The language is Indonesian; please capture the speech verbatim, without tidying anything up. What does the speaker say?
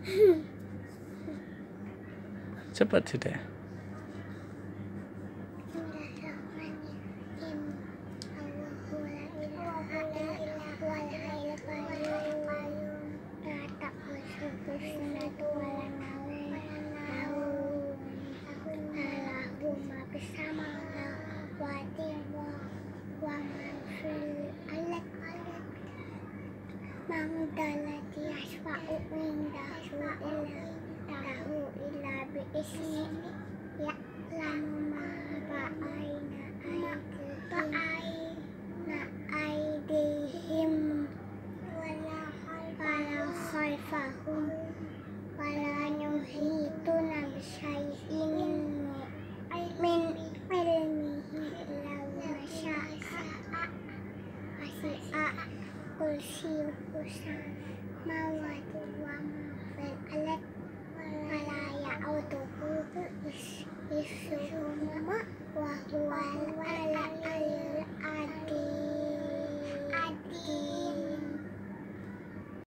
Cepat sudah. Mangdalati yashfa'u indahu illa tahu illa bi'isni ya'lamu ma ba'aina aydihim wala khalfahum wala yuhituna bisyai'in min ilmihi illa ma sya'a wasi'a kursiyuhu samawati wa ma fil ard wala ya'uduhu hifdzuhuma wa huwal aliyyul azim.